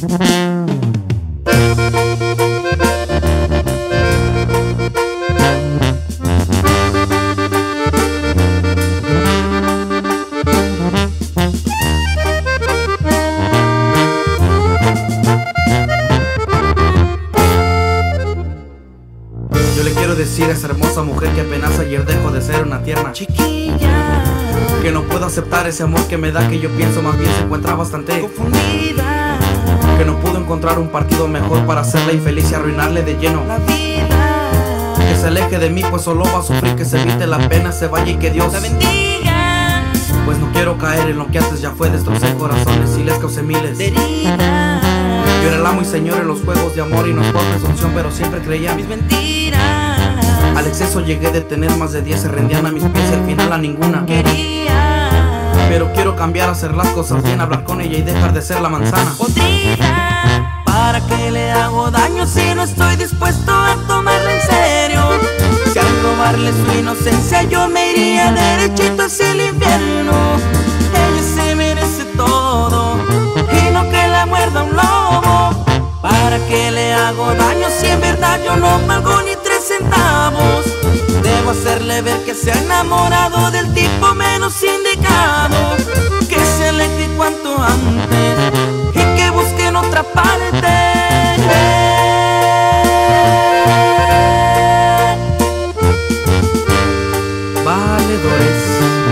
Yo le quiero decir a esa hermosa mujer que apenas ayer dejó de ser una tierna chiquilla, que no puedo aceptar ese amor que me da, que yo pienso más bien se encuentra bastante confundida, que no pudo encontrar un partido mejor para hacerla infeliz y arruinarle de lleno la vida. Que se aleje de mí pues solo va a sufrir, que se evite la pena, se vaya y que Dios la bendiga. Pues no quiero caer en lo que antes ya fue, destrocé corazones y les causé miles De herida. Yo era el amo y señor en los juegos de amor y no es por presunción, pero siempre creía Mis mentiras. al exceso llegué de tener más de 10, se rendían a mis pies y al final a ninguna Quería, pero quiero cambiar, hacer las cosas bien, hablar con ella y dejar de ser la manzana podrida. ¿Para qué le hago daño si no estoy dispuesto a tomarla en serio? Si al robarle su inocencia yo me iría derechito hacia el infierno. Ella se merece todo y no que la muerda un lobo. ¿Para qué le hago daño si en verdad yo no valgo ni 3 centavos? Debo hacerle ver que se ha enamorado del tipo menos indicado, que se aleje cuanto antes y que busque en otra parte. Valedores.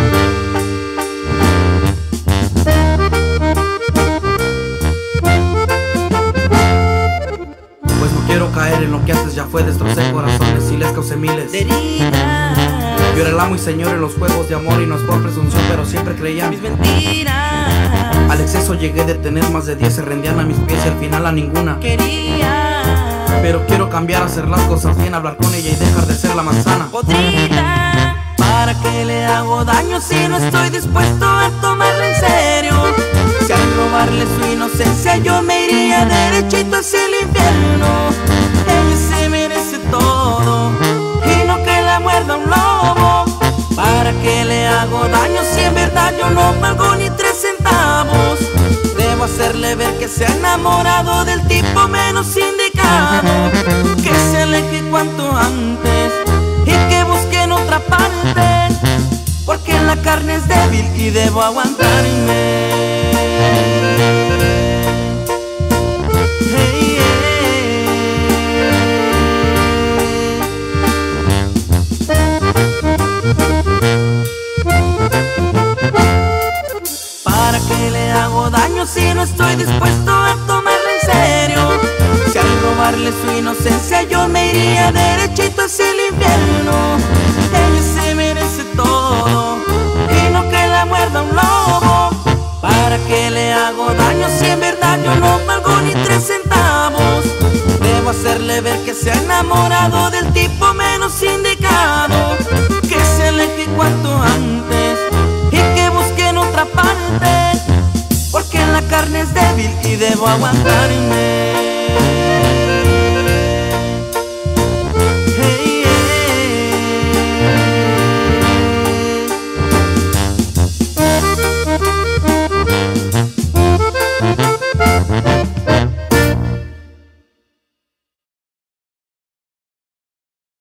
Pues no quiero caer en lo que antes ya fue, destrocé corazones y les causé miles De herida. Yo era el amo y señor en los juegos de amor y no es por presunción, pero siempre creía Mis mentiras. al exceso llegué de tener más de 10, se rendían a mis pies y al final a ninguna Quería, pero quiero cambiar, hacer las cosas bien, hablar con ella y dejar de ser la manzana podrida. ¿Para qué le hago daño si no estoy dispuesto a tomarla en serio? Si al robarle su inocencia yo me iría derechito hacia el infierno. Ella se merece todo y no que la muerda un lobo. ¿Para qué le hago daño si en verdad yo no valgo ni 3 centavos? Debo hacerle ver que se ha enamorado del tipo menos indicado, que se aleje cuanto antes y que busque en otra parte, porque la carne es débil y debo aguantarme. Hey, ¿para qué le hago daño si no estoy dispuesto a tomarla en serio? Si al robarle su inocencia yo me iría derechito hacia el infierno. Ella se merece todo y no que la muerda un lobo. ¿Para qué le hago daño si en verdad yo no valgo ni 3 centavos? Debo hacerle ver que se ha enamorado del tipo menos indicado, que se aleje cuanto antes y que busque en otra parte, porque la carne es débil y debo aguantarme.